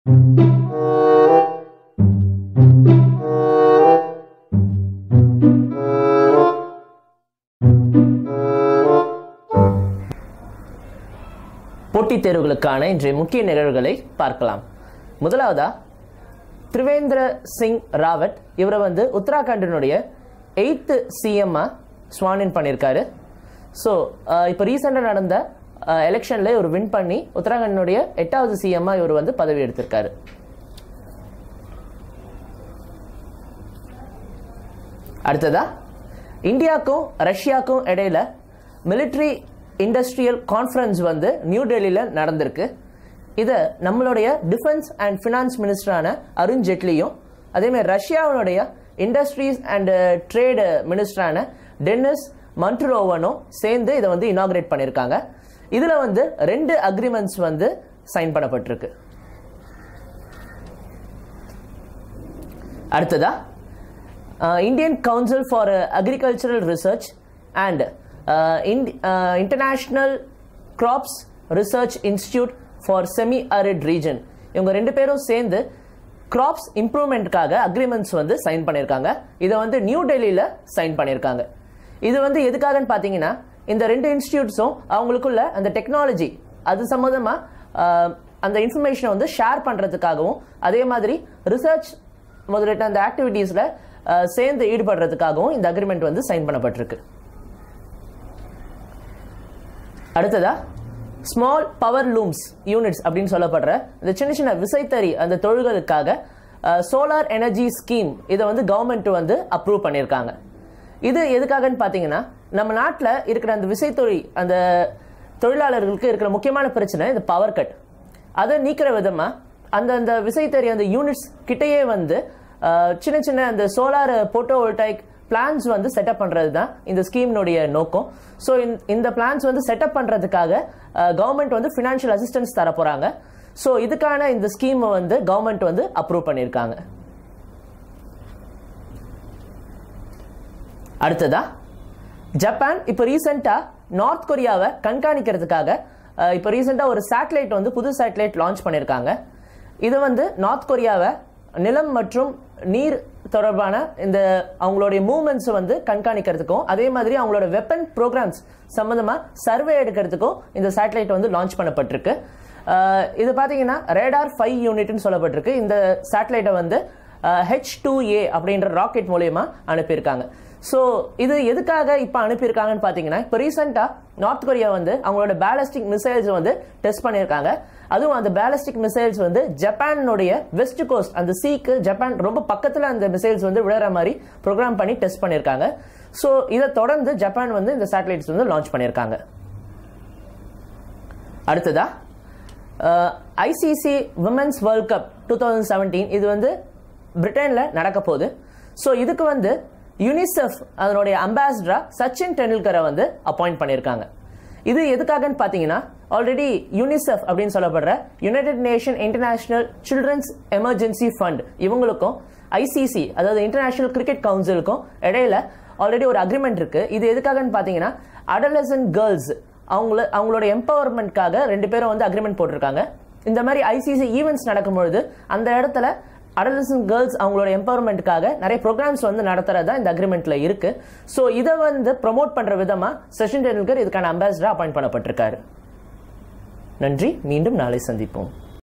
போட்டித் தேர்வுகளுக்கான இன்றைய முக்கிய நிகழ்வுகளை பார்க்கலாம். முதலாவதா திரிவேந்திர சிங் ராவத் இவரை வந்து உத்தராகண்டினுடைய 8th CM ஸ்வானின் பண்ணியிருக்காரு. ஸோ இப்போ ரீசெண்டாக நடந்த எலெக்ஷனில் இவர் வின் பண்ணி உத்தராகண்டினுடைய 8வது CM இவர் வந்து பதவி எடுத்திருக்காரு. அடுத்ததா இந்தியாவுக்கும் ரஷ்யாவுக்கும் இடையில மிலிட்ரி இண்டஸ்ட்ரியல் கான்ஃபரன்ஸ் வந்து நியூ டெல்லியில் நடந்திருக்கு. இதை நம்மளுடைய டிஃபென்ஸ் அண்ட் ஃபினான்ஸ் மினிஸ்டரான அருண் ஜேட்லியும் அதேமாதிரி ரஷ்யாவுடைய இண்டஸ்ட்ரீஸ் அண்ட் ட்ரேடு மினிஸ்டரான டெனிஸ் மன்ட்ரோவனும் சேர்ந்து இதை வந்து இனாகிரேட் பண்ணியிருக்காங்க. இதில் வந்து 2 அக்ரிமெண்ட்ஸ் வந்து சைன் பண்ணப்பட்டிருக்கு. அடுத்ததா Indian council for agricultural research and international crops research institute for semi arid region இவங்க 2 பேரும் சேர்ந்து கிராப்ஸ் இம்ப்ரூவ்மெண்ட்காக அக்ரிமெண்ட்ஸ் வந்து சைன் பண்ணியிருக்காங்க. இதை வந்து நியூ டெல்லியில் சைன் பண்ணியிருக்காங்க. இது வந்து எதுக்காகன்னு பார்த்தீங்கன்னா இந்த 2 இன்ஸ்டிடியூட்ஸும் அவங்களுக்குள்ள அந்த டெக்னாலஜி அது சம்மந்தமாக அந்த இன்ஃபர்மேஷனை வந்து ஷேர் பண்ணுறதுக்காகவும் அதே மாதிரி ரிசர்ச் முதலிட்ட அந்த ஆக்டிவிட்டீஸில் சேர்ந்து ஈடுபடுறதுக்காகவும் இந்த அக்ரிமெண்ட் வந்து சைன் பண்ணப்பட்டிருக்கு. அடுத்ததா ஸ்மால் பவர் லூம்ஸ் யூனிட்ஸ் அப்படின்னு சொல்லப்படுற இந்த சின்ன சின்ன விசைத்தறி அந்த தொழில்களுக்காக சோலார் எனர்ஜி ஸ்கீம் இதை வந்து கவர்மெண்ட் வந்து அப்ரூவ் பண்ணியிருக்காங்க. இது எதுக்காகன்னு பார்த்தீங்கன்னா நம்ம நாட்டில் இருக்கிற அந்த விசைத்தொழில் அந்த தொழிலாளர்களுக்கு இருக்கிற முக்கியமான பிரச்சனை இந்த பவர் கட். அதை நீக்கிற விதமாக அந்த விசைத்தறி அந்த யூனிட்ஸ் கிட்டேயே வந்து சின்ன சின்ன அந்த சோலார் போட்டோவோல்டாயிக் பிளான்ஸ் வந்து செட்டப் பண்ணுறது தான் இந்த ஸ்கீம்னுடைய நோக்கம். ஸோ இந்த பிளான்ஸ் வந்து செட்டப் பண்ணுறதுக்காக கவர்மெண்ட் வந்து ஃபினான்ஷியல் அசிஸ்டன்ஸ் தர போகிறாங்க. ஸோ இதுக்கான இந்த ஸ்கீமை வந்து கவர்மெண்ட் வந்து அப்ரூவ் பண்ணியிருக்காங்க. அடுத்ததா ஜப்பான் இப்போ ரீசெண்டாக நார்த் கொரியாவை கண்காணிக்கிறதுக்காக இப்போ ரீசெண்டாக ஒரு சேட்டலைட் வந்து புது சேட்டலைட் லான்ச் பண்ணியிருக்காங்க. இது வந்து நார்த் கொரியாவை நிலம் மற்றும் நீர் தொடர்பான இந்த அவங்களுடைய மூவ்மெண்ட்ஸ் வந்து கண்காணிக்கிறதுக்கும் அதே மாதிரி அவங்களோட வெப்பன் ப்ரோக்ராம்ஸ் சம்பந்தமாக சர்வே எடுக்கிறதுக்கும் இந்த சேட்டலைட் வந்து லான்ச் பண்ணப்பட்டிருக்கு. இது பார்த்தீங்கன்னா ரேடார் 5 யூனிட்னு சொல்லப்பட்டிருக்கு. இந்த சேட்டலைட்டை வந்து H2A அப்படின்ற ராக்கெட் மூலயமா அனுப்பியிருக்காங்க. ஸோ இது எதுக்காக இப்போ அனுப்பியிருக்காங்கன்னு பார்த்தீங்கன்னா இப்போ ரீசெண்டாக நார்த் கொரியா வந்து அவங்களோட பேலஸ்டிக் மிசைல்ஸ் வந்து டெஸ்ட் பண்ணியிருக்காங்க. அதுவும் அந்த பேலஸ்டிக் மிசைல்ஸ் வந்து ஜப்பானுடைய வெஸ்ட் கோஸ்ட் அந்த சீக்கு ஜப்பான் ரொம்ப பக்கத்தில் அந்த மிசைல்ஸ் வந்து விழுற மாதிரி ப்ரோக்ராம் பண்ணி டெஸ்ட் பண்ணியிருக்காங்க. ஸோ இதை தொடர்ந்து ஜப்பான் வந்து இந்த சேட்டலைட்ஸ் வந்து லான்ச் பண்ணியிருக்காங்க. அடுத்ததா ICC விமென்ஸ் வேர்ல்ட் கப் 2017 இது வந்து பிரிட்டனில் நடக்க போகுது. ஸோ இதுக்கு வந்து யுனிசெஃப் அதனுடைய அம்பாசிடரா சச்சின் டெண்டுல்கரை வந்து அப்பாயிண்ட் பண்ணியிருக்காங்க. இது எதுக்காகன்னு பார்த்தீங்கன்னா ஆல்ரெடி யூனிசெஃப் அப்படின்னு சொல்லப்படுற United Nation international children's emergency fund இவங்களுக்கும் ICC அதாவது இன்டர்நேஷனல் கிரிக்கெட் கவுன்சிலுக்கும் இடையில ஆல்ரெடி ஒரு அக்ரிமெண்ட் இருக்கு. இது எதுக்காகன்னு பார்த்தீங்கன்னா அடலசன்ட் கேர்ள்ஸ் அவங்களோட எம்பவர்மெண்ட்காக 2 பேரும் வந்து அக்ரிமெண்ட் போட்டிருக்காங்க. இந்த மாதிரி ICC ஈவெண்ட்ஸ் நடக்கும்பொழுது அந்த இடத்துல அடலசன்ட் கேர்ள்ஸ் அவங்களோட எம்பவர்மெண்ட்காக நிறைய ப்ரோக்ராம்ஸ் வந்து நடத்துறதா இந்த அக்ரிமெண்ட்ல இருக்கு. ஸோ இதை வந்து ப்ரொமோட் பண்ற விதமா சச்சின் டெண்டுல்கர் இதுக்கான அம்பாசிடரா அப்பாயிண்ட் பண்ணப்பட்டிருக்காரு. நன்றி, மீண்டும் நாளை சந்திப்போம்.